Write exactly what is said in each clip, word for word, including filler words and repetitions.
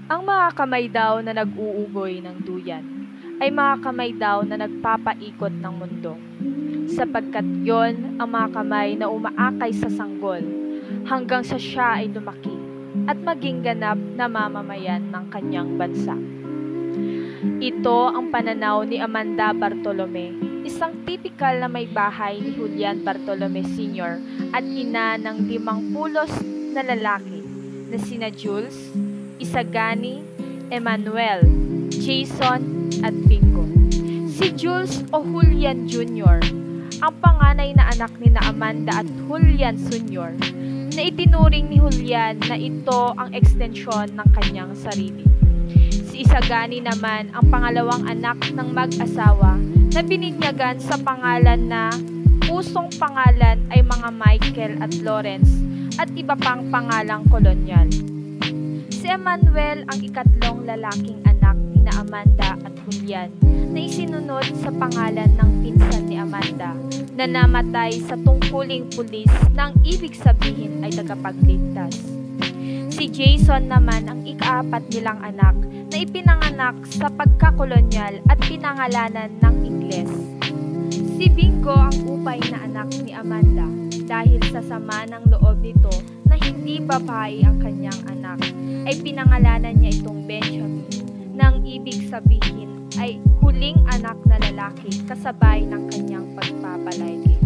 Ang mga kamay daw na nag-uugoy ng duyan ay mga kamay daw na nagpapaikot ng mundo, sapagkat yon ang mga kamay na umaakay sa sanggol hanggang sa siya ay lumaki at maging ganap na mamamayan ng kanyang bansa. Ito ang pananaw ni Amanda Bartolome, isang tipikal na may bahay ni Julian Bartolome Senior at ina ng limang pulos na lalaki na sina Jules, Isagani, Emmanuel, Jason at Bingo. Si Jules o Julian Junior ang panganay na anak ni na Amanda at Julian Senior na itinuring ni Julian na ito ang ekstensyon ng kanyang sarili. Si Isagani naman ang pangalawang anak ng mag-asawa na bininyagan sa pangalan na pusong pangalan ay mga Michael at Lawrence at iba pang pangalang kolonyal. Si Emmanuel ang ikatlong lalaking anak ni na Amanda at Julian na isinunod sa pangalan ng pinsan ni Amanda na namatay sa tungkuling pulis na ang ibig sabihin ay tagapagligtas. Si Jason naman ang ikaapat nilang anak na ipinanganak sa pagkakolonyal at pinangalanan ng Ingles. Si Bingo ang upay na anak ni Amanda dahil sa sama ng loob nito na hindi babae ang kanyang anak ay pinangalanan niya itong Benjamin na ang ibig sabihin ay huling anak na lalaki kasabay ng kanyang pagpapalaki.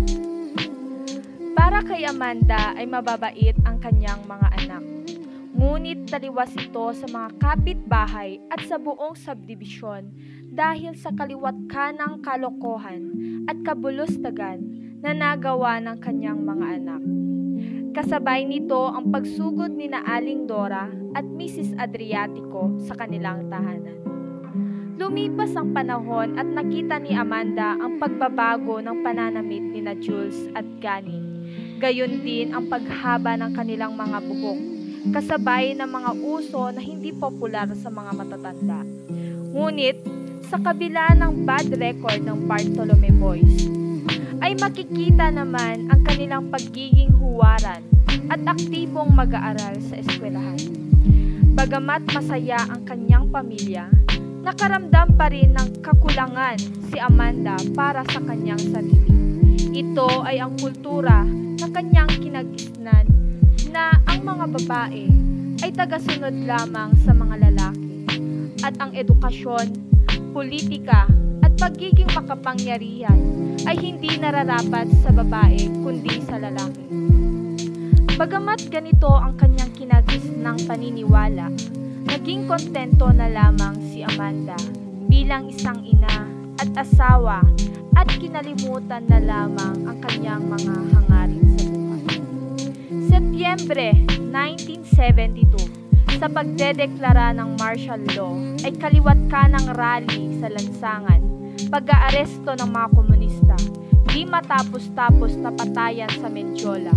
Para kay Amanda ay mababait ang kanyang mga anak. Ngunit taliwas ito sa mga kapitbahay at sa buong subdivision dahil sa kaliwat kanang kalokohan at kabulustagan na nagawa ng kanyang mga anak. Kasabay nito ang pagsugod ni na Aling Dora at Missus Adriatico sa kanilang tahanan. Lumipas ang panahon at nakita ni Amanda ang pagbabago ng pananamit ni na Jules at Gani. Gayon din ang paghaba ng kanilang mga buhok, kasabay ng mga uso na hindi popular sa mga matatanda. Ngunit, sa kabila ng bad record ng Bartolome Boys, ay makikita naman ang kanilang pagiging huwaran at aktibong mag-aaral sa eskwelahan. Bagamat masaya ang kanyang pamilya, nakaramdam pa rin ng kakulangan si Amanda para sa kanyang sarili. Ito ay ang kultura na kanyang kinagisnan na ang mga babae ay tagasunod lamang sa mga lalaki at ang edukasyon, politika at pagiging makapangyarihan ay hindi nararapat sa babae kundi sa lalaki. Bagamat ganito ang kanyang kinagisnang paniniwala, naging kontento na lamang si Amanda bilang isang ina at asawa at kinalimutan na lamang ang kanyang mga hangarin sa buhay. Setyembre nineteen seventy-two, sa pagdedeklara ng martial law ay kaliwat kanang rally sa lansangan, pag-aaresto ng mga komunista, di matapos-tapos na patayan sa Mendiola.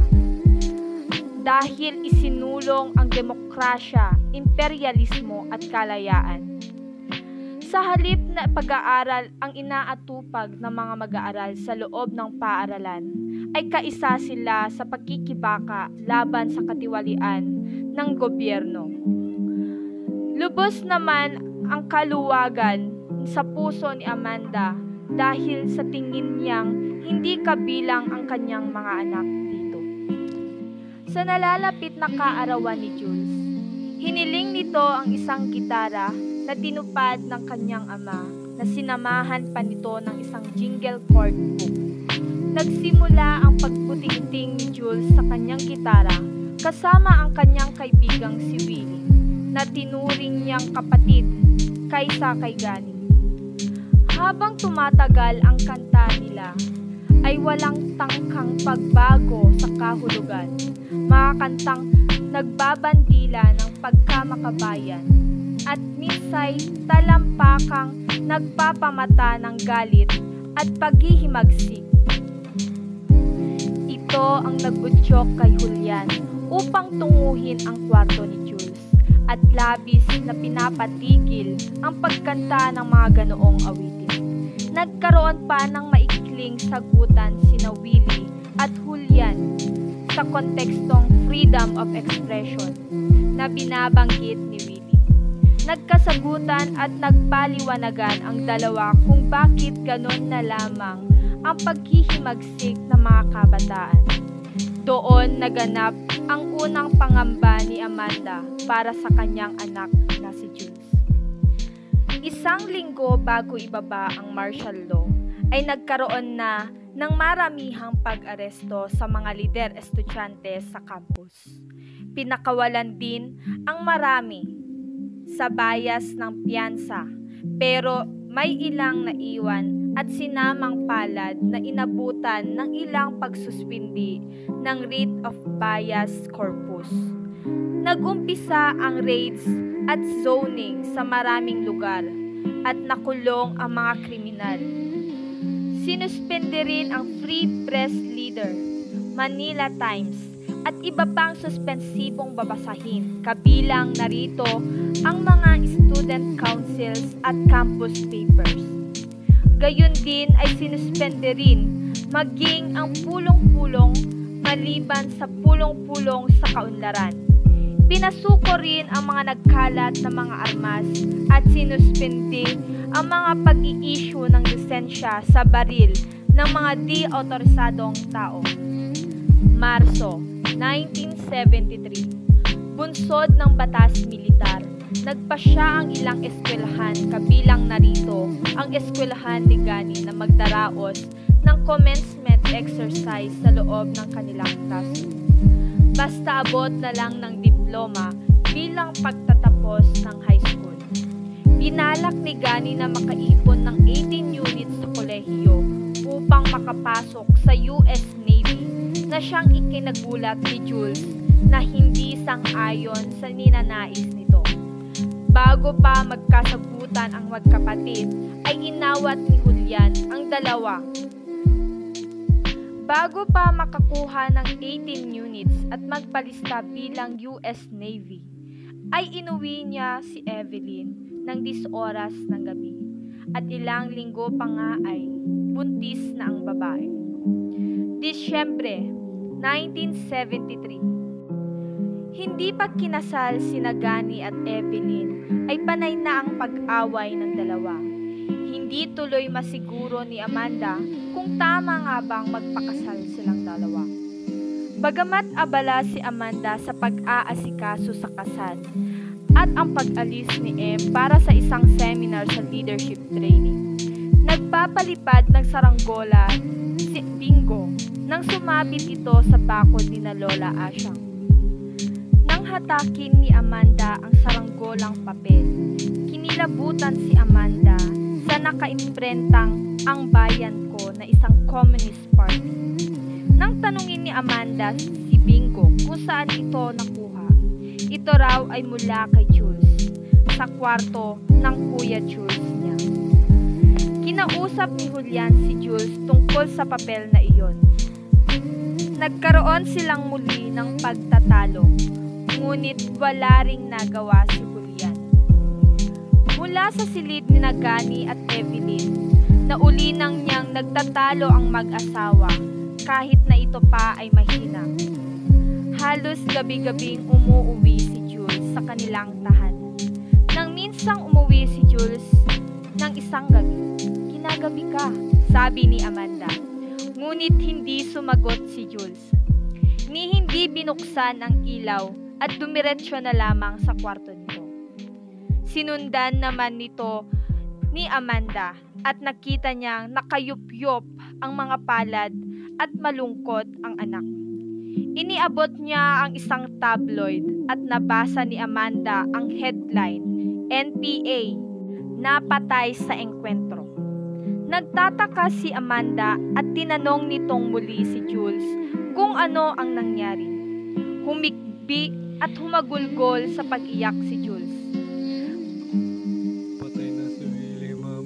Dahil isinulong ang demokrasya, imperialismo at kalayaan. Sa halip na pag-aaral ang inaatupag ng mga mag-aaral sa loob ng paaralan, ay kaisa sila sa pagkikibaka laban sa katiwalian ng gobyerno. Lubos naman ang kaluwagan sa puso ni Amanda dahil sa tingin niyang hindi kabilang ang kanyang mga anak dito. Sa nalalapit na kaarawan ni Jules, hiniling nito ang isang gitara na tinupad ng kanyang ama na sinamahan pa nito ng isang jingle chord book. Nagsimula ang pagputing-ting ni Jules sa kanyang gitara kasama ang kanyang kaibigang si Willie na tinuring niyang kapatid kaysa kay Gani. Habang tumatagal ang kanta nila, ay walang tangkang pagbago sa kahulugan, mga kantang nagbabandila ng pagkamakabayan at minsay talampakang nagpapamata ng galit at paghihimagsik. Ito ang nagbutyok kay Julian upang tunguhin ang kwarto ni Jules at labis na pinapatigil ang pagkanta ng mga ganoong awitin. Nagkaroon pa ng maikling sagutan sina Willie at Julian sa kontekstong freedom of expression na binabanggit ni Willie. Nagkasagutan at nagpaliwanagan ang dalawa kung bakit ganon na lamang ang paghihimagsik ng mga kabataan. Doon naganap ang unang pangamba ni Amanda para sa kanyang anak na si Jules. Isang linggo bago ibaba ang martial law, ay nagkaroon na ng maramihang pag-aresto sa mga lider estudyante sa campus. Pinakawalan din ang marami sa bayas ng piyansa, pero may ilang naiwan at sinamang palad na inabutan ng ilang pagsuspindi ng writ of habeas corpus. Nagumpisa ang raids at zoning sa maraming lugar at nakulong ang mga kriminal. Sinuspende rin ang Free Press Leader, Manila Times, at iba pang suspensibong babasahin, kabilang narito ang mga student councils at campus papers. Gayon din ay sinuspende rin maging ang pulong-pulong maliban sa pulong-pulong sa kaunlaran. Pinasuko rin ang mga nagkalat na mga armas at sinuspende ang mga pag-i-issue ng lisensya sa baril ng mga di-autorisadong tao. Marso nineteen seventy-three, bunsod ng batas militar, nagpasya ang ilang eskwelahan, kabilang narito ang eskwelahan ni Gani na magdaraos ng commencement exercise sa loob ng kanilang classroom. Basta abot na lang ng diploma bilang pagtatapos ng high school. Binalak ni Gani na makaipon ng eighteen units sa kolehiyo upang makapasok sa U S Navy, na siyang ikinagulat ni Jules na hindi sang-ayon sa ninanais nito. Bago pa magkasagutan ang magkapatid, ay inawat ni Julian ang dalawa. Bago pa makakuha ng eighteen units at magpalista bilang U S Navy, ay inuwi niya si Evelyn ng dis oras ng gabi, at ilang linggo pa nga ay buntis na ang babae. Disyembre nineteen seventy-three. Hindi pa kinasal sina Gani at Evelyn ay panay na ang pag-away ng dalawa. Hindi tuloy masiguro ni Amanda kung tama nga bang magpakasal silang dalawa. Bagamat abala si Amanda sa pag-aasikaso sa kasal at ang pag-alis ni M para sa isang seminar sa leadership training, nagpapalipad ng saranggola si Bingo nang sumabit ito sa bakod ni na Lola Asyang. Nang hatakin ni Amanda ang saranggolang papel, kinilabutan si Amanda sa nakaimprentang "Ang Bayan Ko" na isang communist party. Nang tanungin ni Amanda si Bingo kung saan ito nakuha, ito raw ay mula kay Jules, sa kwarto ng Kuya Jules niya. Kinausap ni Julian si Jules tungkol sa papel na iyon. Nagkaroon silang muli ng pagtatalo, ngunit wala ring nagawa si Julian. Mula sa silid ni Gani at Evelyn, na uli nang niyang nagtatalo ang mag-asawa kahit na ito pa ay mahina. Halos gabi-gabing umuuwi si Jules sa kanilang tahanan. Nang minsang umuwi si Jules ng isang gabi, "Kinagabi ka," sabi ni Amanda. Ngunit hindi sumagot si Jules. Ni hindi binuksan ang ilaw at dumiretso na lamang sa kwarto nito. Sinundan naman nito ni Amanda at nakita niyang nakayup-yup ang mga palad at malungkot ang anak. Iniabot niya ang isang tabloid at nabasa ni Amanda ang headline, "N P A, napatay sa engkwentro." Nagtataka si Amanda at tinanong nitong muli si Jules kung ano ang nangyari. Humikbi at humagulgol sa pag-iyak si Jules. Patay na si Willie, ma'am.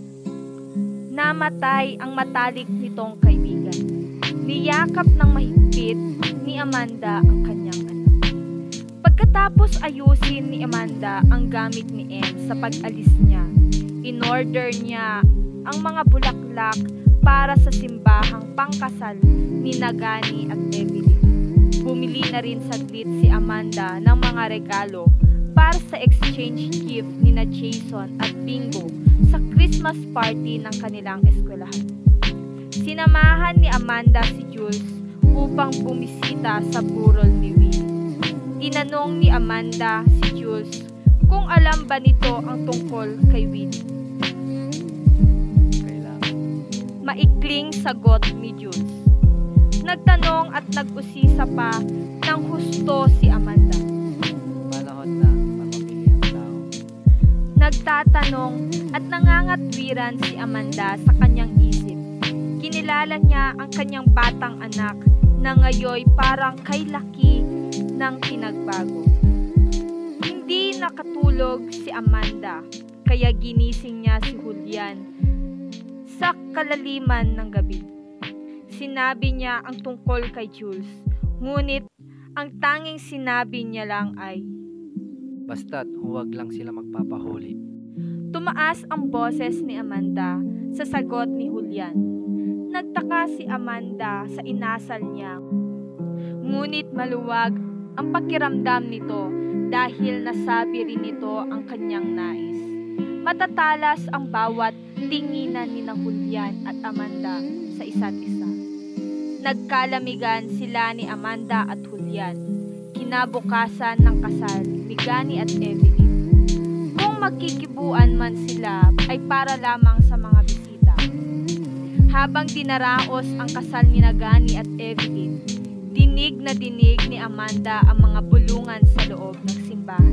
Namatay ang matalik nitong kaibigan. Niyakap ng mahigpit ni Amanda ang kanyang anak. Pagkatapos ayusin ni Amanda ang gamit ni M sa pag-alis niya, in-order niya ang mga bulaklak para sa simbahang pangkasal ni Gani at Evelyn. Bumili na rin saglit si Amanda ng mga regalo para sa exchange gift ni na Jason at Bingo sa Christmas party ng kanilang eskwelahan. Sinamahan ni Amanda si Jules upang bumisita sa burol ni Will. Tinanong ni Amanda si Jules kung alam ba nito ang tungkol kay Will. Kailangan. Maikling sagot ni Jules. Nagtanong at nag-usisa pa ng husto si Amanda. Panahon na mamamili ang tao. Nagtatanong at nangangatwiran si Amanda sa kanyang isip. Kinilala niya ang kanyang batang anak na ngayoy parang kay laki ng pinagbago. Hindi nakatulog si Amanda kaya ginising niya si Julian sa kalaliman ng gabi. Sinabi niya ang tungkol kay Jules, ngunit ang tanging sinabi niya lang ay, Basta't huwag lang sila magpapahuli. tumaas ang boses ni Amanda sa sagot ni Julian. Nagtaka si Amanda sa inasal niya, ngunit maluwag ang pakiramdam nito dahil nasabi rin nito ang kanyang nais. Matatalas ang bawat tinginan ni na Julian at Amanda sa isa't isa. Nagkalamigan sila ni Amanda at Julian. Kinabukasan ng kasal ni Gani at Evelyn. Kung magkikibuan man sila ay para lamang sa mga bisita. Habang dinaraos ang kasal ni Gani at Evelyn, dinig na dinig ni Amanda ang mga bulungan sa loob ng simbahan.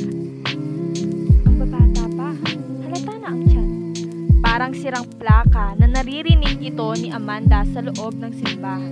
Ang babata pa, halata na ang tiyan. Parang sirang plaka na naririnig ito ni Amanda sa loob ng simbahan.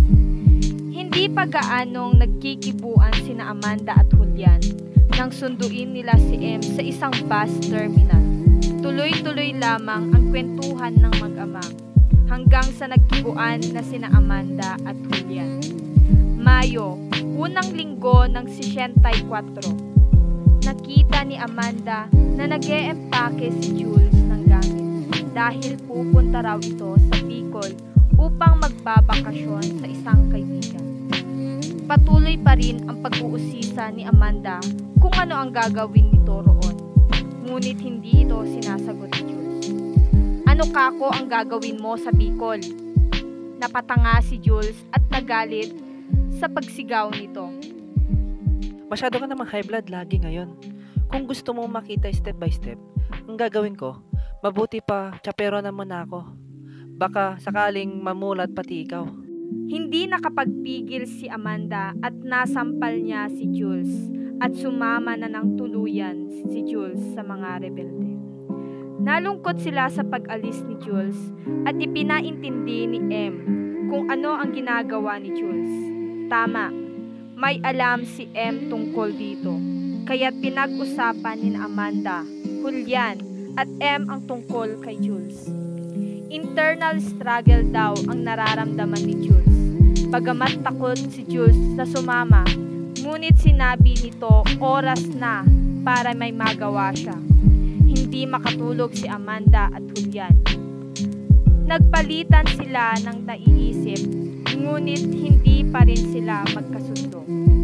Hindi pa gaanong nagkikibuan sina Amanda at Julian nang sunduin nila si M sa isang bus terminal. Tuloy-tuloy lamang ang kwentuhan ng mag-ama hanggang sa nagkibuan na sina Amanda at Julian. Mayo, unang linggo ng siyentaykwatro. Nakita ni Amanda na nag-eempake si Jules ng gamit dahil pupunta raw ito sa Bicol upang magbabakasyon sa isang kaibigan. Patuloy pa rin ang pag-uusisa ni Amanda kung ano ang gagawin nito roon. Ngunit hindi ito sinasagot ni Jules. Ano kako ang gagawin mo sa Bicol? Napatanga si Jules at nagalit sa pagsigaw nito. Masyado ka namang high blood lagi ngayon. Kung gusto mo makita step by step, ang gagawin ko, mabuti pa tsaperonan mo na ako. Baka sakaling mamulat pati ikaw. Hindi nakapagpigil si Amanda at nasampal niya si Jules at sumama na ng tuluyan si Jules sa mga rebelde. Nalungkot sila sa pag-alis ni Jules at ipinaintindi ni M kung ano ang ginagawa ni Jules. Tama, may alam si M tungkol dito, kaya't pinag-usapan ni Amanda, Julian at M ang tungkol kay Jules. Internal struggle daw ang nararamdaman ni Jules. Bagamat takot si Jules sa sumama, ngunit sinabi nito oras na para may magawa siya. Hindi makatulog si Amanda at Julian. Nagpalitan sila ng naiisip, ngunit hindi pa rin sila magkasundo.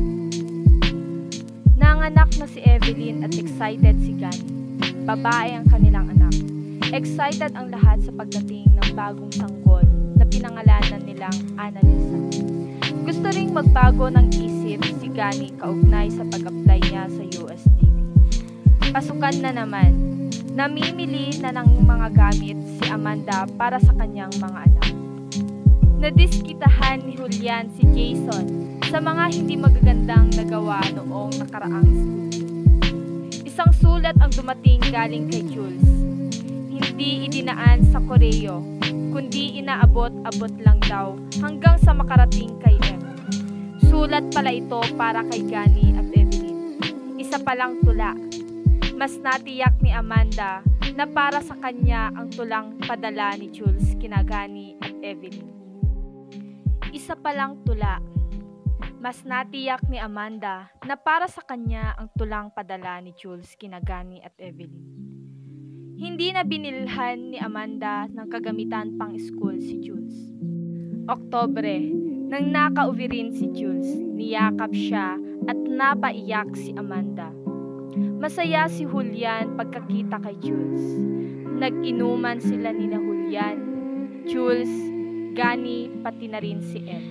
Nanganak na si Evelyn at excited si Gani. Babae ang kanilang anak. Excited ang lahat sa pagdating ng bagong sanggol na pinangalanan nilang Annalisa. Gusto ring magbago ng isip si Gani kaugnay sa pag-apply niya sa U S Navy. Pasukan na naman, namimili na ng mga gamit si Amanda para sa kanyang mga anak. Nadiskitahan ni Julian si Jason sa mga hindi magagandang nagawa noong nakaraang school. Isang sulat ang dumating galing kay Jules. Hindi idinaan sa koreo, kundi inaabot-abot lang daw hanggang sa makarating kay M. Sulat pala ito para kay Gani at Evelyn. Isa palang tula. Mas natiyak ni Amanda na para sa kanya ang tulang padala ni Jules kina Gani at Evelyn. Isa palang tula. Mas natiyak ni Amanda na para sa kanya ang tulang padala ni Jules kina Gani at Evelyn. Hindi na binilhan ni Amanda ng kagamitan pang school si Jules. Oktobre, nang nakauwi rin si Jules, niyakap siya at napaiyak si Amanda. Masaya si Julian pagkakita kay Jules. Nag-inuman sila ni na Julian, Jules, Gani, pati na rin si M.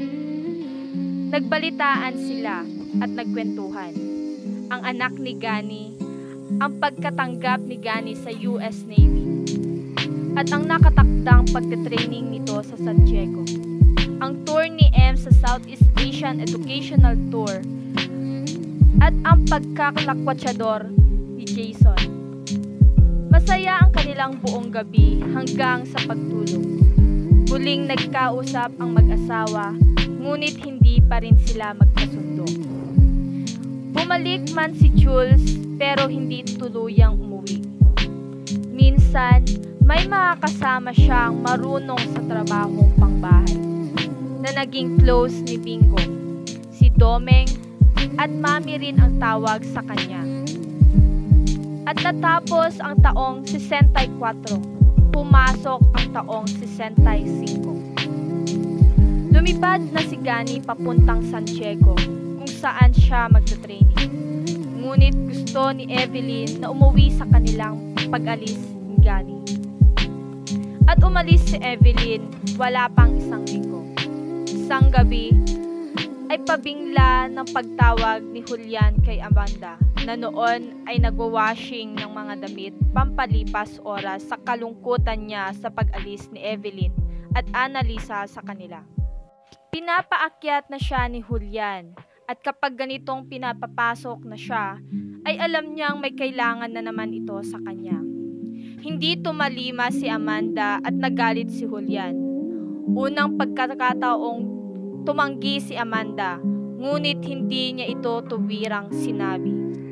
Nagbalitaan sila at nagkwentuhan. Ang anak ni Gani, ang pagkatanggap ni Gani sa U S Navy, at ang nakatakdang pagtitraining nito sa San Diego. Ang tour ni M sa Southeast Asian Educational Tour, at ang pagkakalakwatsyador ni Jason. Masaya ang kanilang buong gabi hanggang sa pagtulog. Muling nagkausap ang mag-asawa, ngunit hindi pa rin sila magkasundo. Bumalik man si Jules pero hindi tuluyang umuwi. Minsan, may makakasama siyang marunong sa trabahong pangbahay na naging close ni Bingo, si Domeng, at Mami rin ang tawag sa kanya. At natapos ang taong sesentaykwatro, pumasok ang taong sesentaysinko. Lumipad na si Gani papuntang San Diego kung saan siya magta-training. Ngunit gusto ni Evelyn na umuwi sa kanilang pag-alis ni Gani. At umalis si Evelyn wala pang isang linggo. Isang gabi ay pabingla ng pagtawag ni Julian kay Amanda na noon ay nagwa-washing ng mga damit pampalipas oras sa kalungkutan niya sa pag-alis ni Evelyn at Annalisa sa kanila. Pinapaakyat na siya ni Julian at kapag ganitong pinapapasok na siya ay alam niyang may kailangan na naman ito sa kanya. Hindi tumalima si Amanda at nagalit si Julian. Unang pagkakataong tumanggi si Amanda, ngunit hindi niya ito tuwirang sinabi.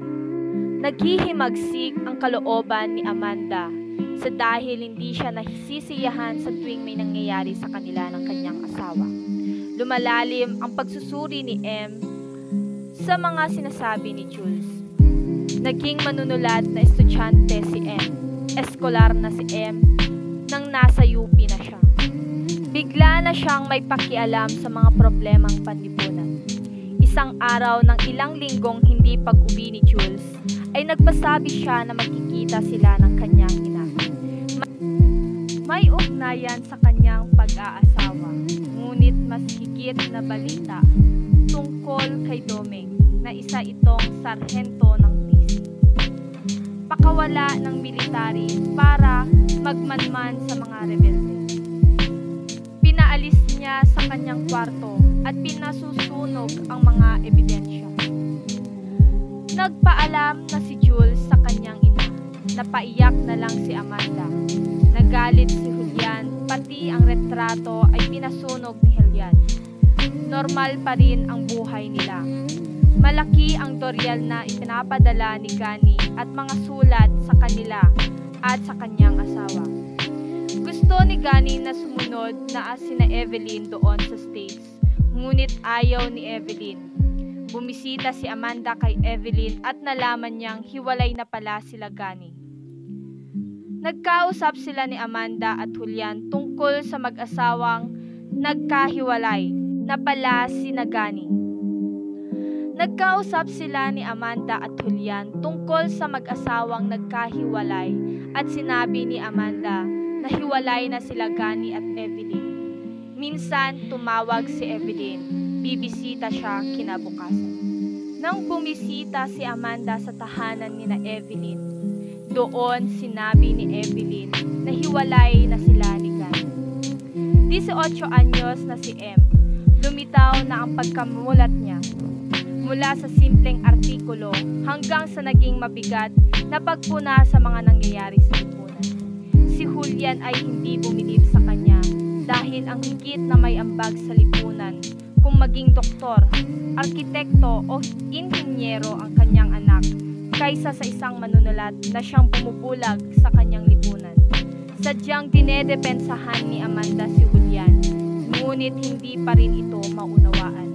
Naghihimagsik ang kalooban ni Amanda sa dahil hindi siya nasisiyahan sa tuwing may nangyayari sa kanila ng kanyang asawa. Lumalalim ang pagsusuri ni M sa mga sinasabi ni Jules. Naging manunulat na estudyante si M, eskolar na si M, nang nasa U P na siya. Bigla na siyang may pakialam sa mga problemang panlipunan. Isang araw ng ilang linggong hindi pag-uwi ni Jules, ay nagpasabi siya na magkikita sila ng kanyang ina. May ugnayan sa kanyang pag-aasawa, ngunit mas higit na balita tungkol kay Domeng na isa itong sarhento ng P C. Pakawala ng military para magmanman sa mga rebelde. Pinaalis niya sa kanyang kwarto at pinasusunog ang mga ebidensya. Nagpaalam na si Jules sa kanyang ina. Napaiyak na lang si Amanda. Nagalit si Julian, pati ang retrato ay pinasunog ni Julian. Normal pa rin ang buhay nila. Malaki ang doryal na ipinapadala ni Gani at mga sulat sa kanila at sa kanyang asawa. Gusto ni Gani na sumunod na sina Evelyn doon sa States, ngunit ayaw ni Evelyn. Bumisita si Amanda kay Evelyn at nalaman niyang hiwalay na pala sila Gani. Nagkausap sila ni Amanda at Julian tungkol sa mag-asawang nagkahiwalay na pala sina Gani. Nagkausap sila ni Amanda at Julian tungkol sa mag-asawang nagkahiwalay at sinabi ni Amanda na hiwalay na sila Gani at Evelyn. Minsan tumawag si Evelyn, bibisita siya kinabukasan. Nang bumisita si Amanda sa tahanan ni na Evelyn, doon sinabi ni Evelyn na hiwalay na sila ni Gani. labing-apat anyos na si M. Lumitaw na ang pagkamulat niya. Mula sa simpleng artikulo hanggang sa naging mabigat na pagpuna sa mga nangyayari sa lipunan. Si Julian ay hindi bumilib sa kanya dahil ang higit na may ambag sa lipunan kung maging doktor, arkitekto o inhinyero ang kanyang anak kaysa sa isang manunulat na siyang bumubulag sa kanyang lipunan. Sadyang dinedepensahan ni Amanda si Julian, ngunit hindi pa rin ito maunawaan.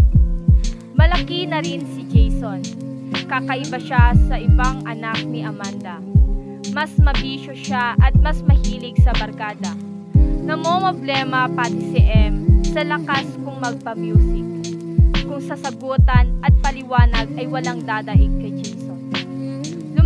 Malaki na rin si Jason. Kakaiba siya sa ibang anak ni Amanda. Mas mabisyo siya at mas mahilig sa barkada. Namomroblema pati si M sa lakas kung magpa-music. Kung sasagutan at paliwanag ay walang dadaig kay Jason.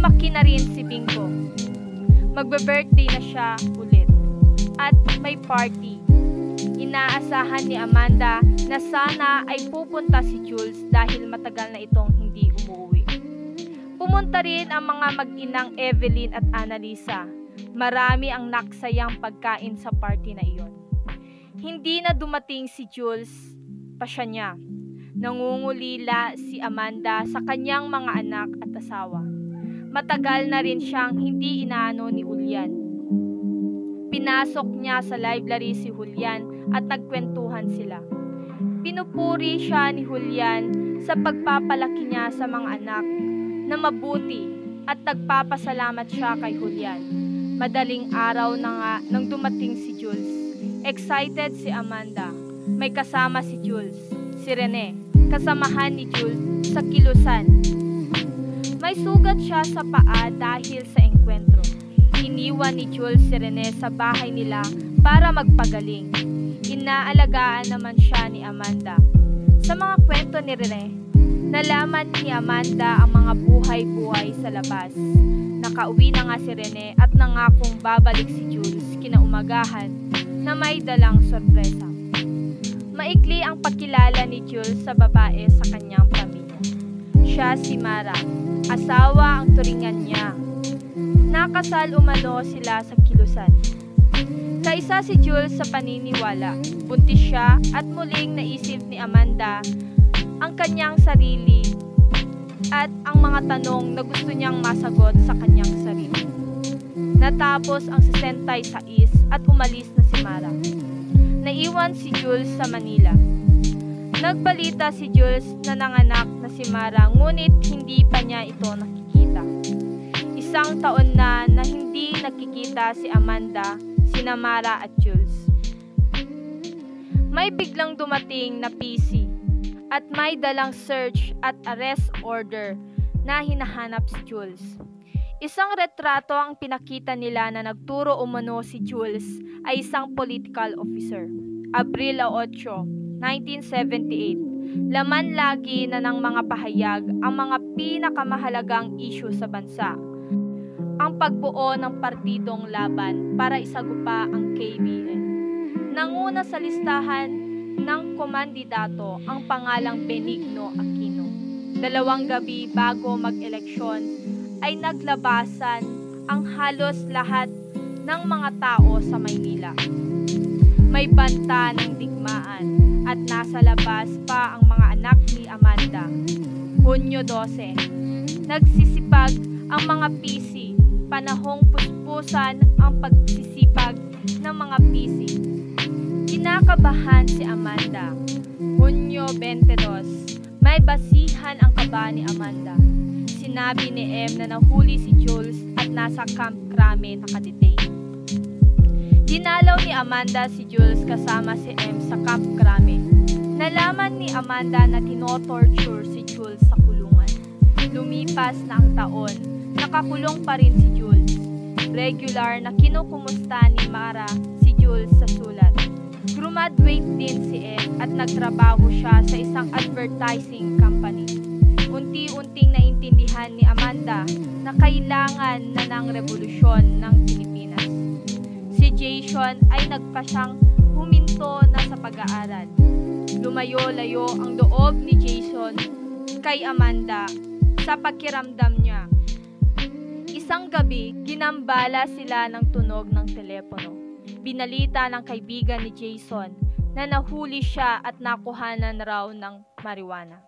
Lumaki na rin si Bingo. Magbe-birthday na siya ulit. At may party. Inaasahan ni Amanda na sana ay pupunta si Jules dahil matagal na itong hindi umuwi. Pumunta rin ang mga mag-inang Evelyn at Annalisa. Marami ang naksayang pagkain sa party na iyon. Hindi na dumating si Jules, pasya niya. Nangungulila si Amanda sa kanyang mga anak at asawa. Matagal na rin siyang hindi inaano ni Julian. Pinasok niya sa library si Julian at nagkwentuhan sila. Pinupuri siya ni Julian sa pagpapalaki niya sa mga anak na mabuti at nagpapasalamat siya kay Julian. Madaling araw na nga nang dumating si Jules. Excited si Amanda. May kasama si Jules, si Rene, kasamahan ni Jules sa kilusan. May sugat siya sa paa dahil sa engkwentro. Iniwan ni Jules si Rene sa bahay nila para magpagaling. Inaalagaan naman siya ni Amanda. Sa mga kwento ni Rene, nalaman ni Amanda ang mga buhay-buhay sa labas. Nakauwi na nga si Rene at nangakong babalik si Jules kinaumagahan na may dalang sorpresa. Maikli ang pagkilala ni Jules sa babae sa kanyang pamilya. Siya si Mara, asawa ang turingan niya. Nakasal umano sila sa kilusan. Kaisa si Jules sa paniniwala, buntis siya at muling naisip ni Amanda ang kanyang sarili at ang mga tanong na gusto niyang masagot sa kanyang sarili. Natapos ang sesentayseis at umalis na si Mara. Naiwan si Jules sa Manila. Nagbalita si Jules na nanganak na si Mara ngunit hindi pa niya ito nakikita. Isang taon na na hindi nakikita si Amanda, sina Mara at Jules. May biglang dumating na P C at may dalang search at arrest order na hinahanap si Jules. Isang retrato ang pinakita nila na nagturo umano si Jules ay isang political officer. Abril eight, nineteen seventy-eight. Laman lagi na ng mga pahayag ang mga pinakamahalagang issue sa bansa. Ang pagbuo ng partidong laban para isagupa ang K B N. Nanguna sa listahan ng komandidato ang pangalang Benigno Aquino. Dalawang gabi bago mag-eleksyon ay naglabasan ang halos lahat ng mga tao sa Maynila. May banta ng digmaan at nasa labas pa ang mga anak ni Amanda. Hunyo dose, nagsisipag ang mga P C. Panahong puspusan ang pagsisipag ng mga P C. Kinakabahan si Amanda. Hunyo twenty-two, may basihan ang kaba ni Amanda. Sinabi ni M na nahuli si Jules at nasa Camp Crame nakadetain. Dinalaw ni Amanda si Jules kasama si M sa Camp Crame. Nalaman ni Amanda na tinotorture si Jules sa kulungan. Lumipas na ang taon, nakakulong pa rin si Jules. Regular na kinukumusta ni Mara si Jules sa sulat. Graduate din si M at nagtrabaho siya sa isang advertising company. Unti-unting naintindihan ni Amanda na kailangan na ng revolusyon ng Pilipinas. Si Jason ay nagpasyang huminto na sa pag-aaral. Lumayo-layo ang loob ni Jason kay Amanda sa pakiramdam niya. Isang gabi, ginambala sila ng tunog ng telepono. Binalita ng kaibigan ni Jason na nahuli siya at nakuhanan raw ng marijuana.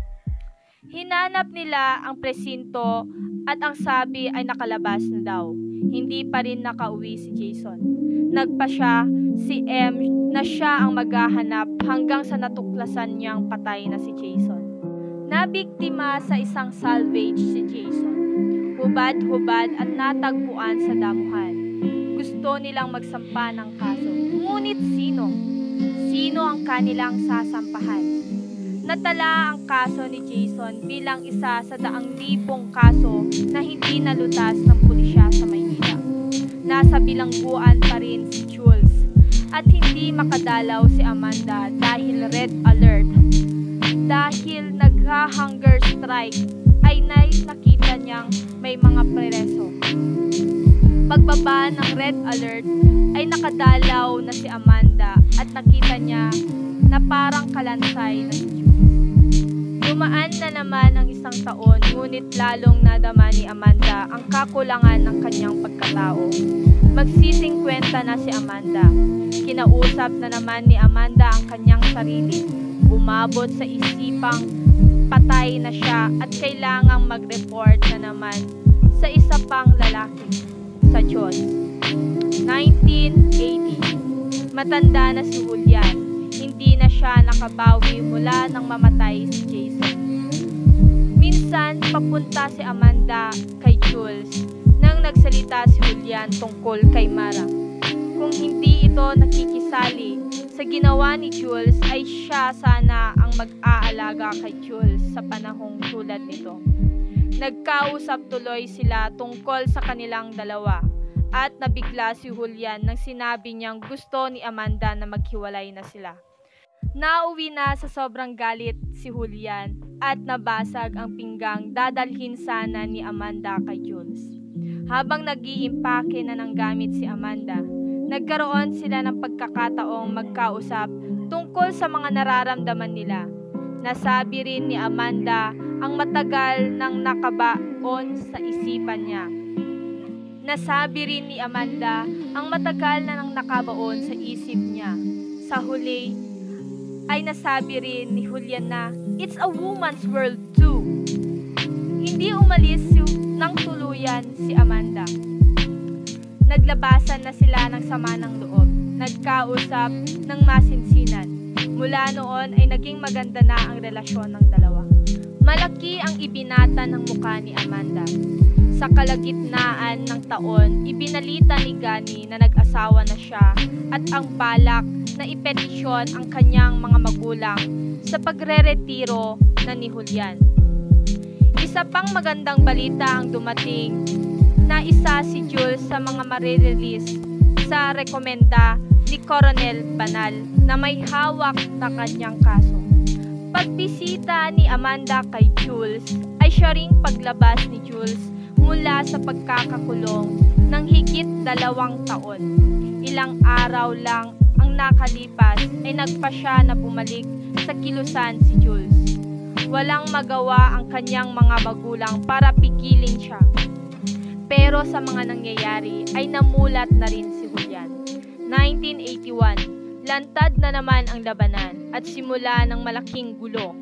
Hinanap nila ang presinto at ang sabi ay nakalabas na daw. Hindi pa rin nakauwi si Jason. Nagpa siya si M na siya ang maghahanap hanggang sa natuklasan niyang patay na si Jason. Nabiktima sa isang salvage si Jason. Hubad-hubad at natagpuan sa damuhan. Gusto nilang magsampa ng kaso. Ngunit sino? Sino ang kanilang sasampahan? Natala ang kaso ni Jason bilang isa sa daang libong kaso na hindi nalutas ng pulisya sa Maynila. Nasa bilangguan pa rin si Jules at hindi makadalaw si Amanda dahil red alert. Dahil nagha-hunger strike ay nakita niyang may mga prereso. Pagbaba ng red alert ay nakadalaw na si Amanda at nakita niya na parang kalansay na si Jules. Dumaan na naman ang isang taon, ngunit lalong nadama ni Amanda ang kakulangan ng kanyang pagkatao. Magsisingkwenta na si Amanda. Kinausap na naman ni Amanda ang kanyang sarili. Umabot sa isipang patay na siya at kailangang mag-report na naman sa isa pang lalaki, sa Diyos. nineteen eighty. Matanda na si Julian. Hindi na siya nakabawi mula nang mamatay si Jason. Minsan, papunta si Amanda kay Jules nang nagsalita si Julian tungkol kay Mara. Kung hindi ito nakikisali sa ginawa ni Jules, ay siya sana ang mag-aalaga kay Jules sa panahong tulad nito. Nagkausap tuloy sila tungkol sa kanilang dalawa at nabigla si Julian nang sinabi niyang gusto ni Amanda na maghiwalay na sila. Nauwi na sa sobrang galit si Julian at nabasag ang pinggang dadalhin sana ni Amanda kay Jules. Habang nag-iimpake na ng gamit si Amanda, nagkaroon sila ng pagkakataong magkausap tungkol sa mga nararamdaman nila. Nasabi rin ni Amanda ang matagal nang nakabaon sa isipan niya. Nasabi rin ni Amanda ang matagal na nang nakabaon sa isip niya. Sa huli, ay nasabi rin ni Julian na it's a woman's world too. Hindi umalis ng tuluyan si Amanda. Naglabasan na sila ng sama ng loob. Nagkausap ng masinsinan. Mula noon ay naging maganda na ang relasyon ng dalawa. Malaki ang ibinata ng mukha ni Amanda. Sa kalagitnaan ng taon, ibinalita ni Gani na nag-asawa na siya at ang balak na ipetisyon ang kanyang mga magulang sa pagre-retiro na ni Julian. Isa pang magandang balita ang dumating na isa si Jules sa mga marirelease sa rekomenda ni Coronel Banal na may hawak na kanyang kaso. Pagbisita ni Amanda kay Jules ay siya ring paglabas ni Jules mula sa pagkakakulong ng higit dalawang taon. Ilang araw lang ang nakalipas ay nagpa siya na bumalik sa kilusan si Jules. Walang magawa ang kanyang mga magulang para pigilin siya. Pero sa mga nangyayari ay namulat na rin si Julian. nineteen eighty-one, lantad na naman ang labanan at simula ng malaking gulo.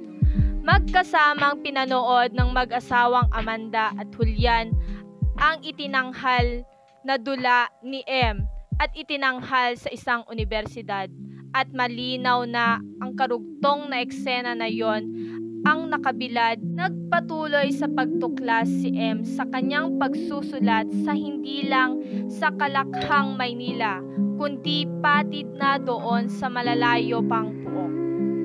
Magkasamang pinanood ng mag-asawang Amanda at Julian ang itinanghal na dula ni M at itinanghal sa isang universidad at malinaw na ang karugtong na eksena na yon ang nakabilad. Nagpatuloy sa pagtuklas si M sa kanyang pagsusulat sa hindi lang sa Kalakhang, Maynila, kundi patid na doon sa malalayo pang Pook.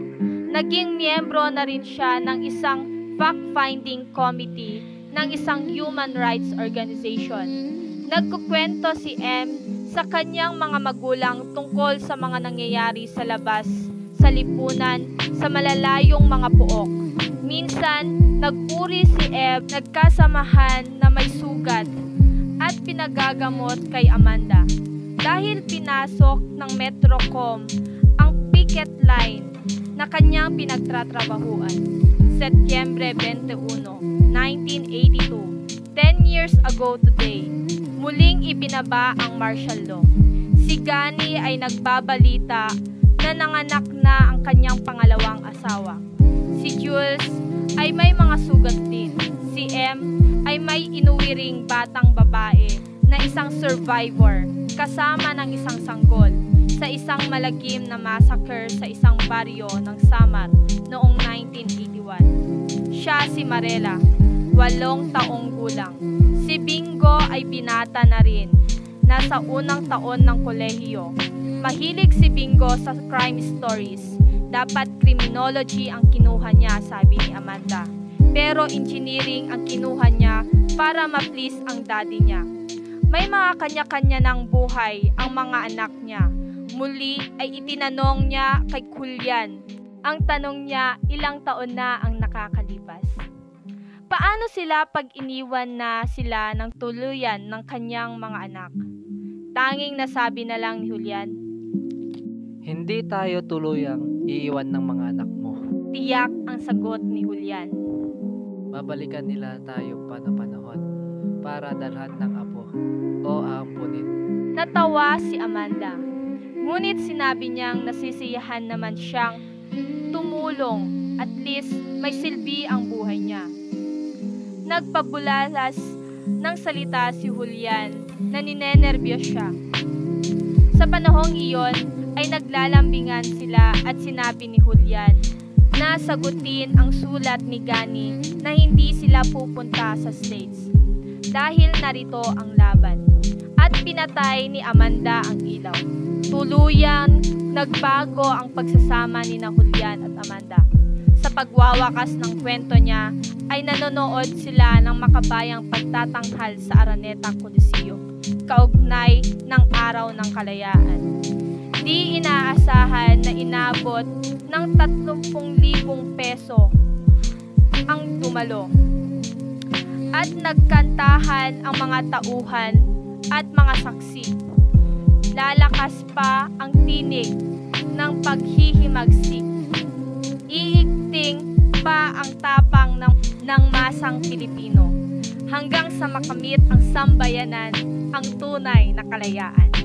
Naging miyembro na rin siya ng isang fact-finding committee ng isang human rights organization. Nagkukwento si M sa kanyang mga magulang tungkol sa mga nangyayari sa labas, sa lipunan, sa malalayong mga Pook. Minsan, nagpuri si M, nagkasamahan na may sugat at pinagagamot kay Amanda. Dahil pinasok ng Metrocom ang picket line na kanyang pinagtatrabahuan. Setyembre twenty-one, nineteen eighty-two, ten years ago today, muling ibinaba ang martial law. Si Gani ay nagbabalita na nanganak na ang kanyang pangalawang asawa. Si Jules ay may mga sugat din. Si M ay may inuwiring batang babae na isang survivor kasama ng isang sanggol sa isang malagim na massacre sa isang baryo ng Samar noong nineteen eighty-one. Siya si Marela, walong taong gulang. Si Bingo ay binata na rin, nasa unang taon ng kolehiyo. Mahilig si Bingo sa crime stories. Dapat criminology ang kinuha niya, sabi ni Amanda. Pero engineering ang kinuha niya para ma-please ang daddy niya. May mga kanya-kanya ng buhay ang mga anak niya. Muli ay itinanong niya kay Julian. Ang tanong niya, ilang taon na ang nakakalipas? Paano sila pag iniwan na sila ng tuluyan ng kanyang mga anak? Tanging nasabi na lang ni Julian, Hindi tayo tuluyang iiwan ng mga anak mo. tiyak ang sagot ni Julian. Babalikan nila tayo panapanahon para dalhan ng apo o aampunin. Natawa si Amanda. Ngunit sinabi niyang nasisiyahan naman siyang tumulong, at least may silbi ang buhay niya. Nagpabulalas ng salita si Julian na ninenerbiyos siya. Sa panahong iyon ay naglalambingan sila at sinabi ni Julian na sagutin ang sulat ni Gani na hindi sila pupunta sa States dahil narito ang laban. At pinatay ni Amanda ang ilaw. Tuluyan nagbago ang pagsasama ni na Julian at Amanda. Sa pagwawakas ng kwento niya ay nanonood sila ng makabayang pagtatanghal sa Araneta Coliseum, kaugnay ng Araw ng Kalayaan. Di inaasahan na inabot ng tatlumpung libong peso ang dumalo. At nagkantahan ang mga tauhan at mga saksi. Lalakas pa ang tinig ng paghihimagsik. Iigting pa ang tapang ng, ng masang Pilipino hanggang sa makamit ang sambayanan ang tunay na kalayaan.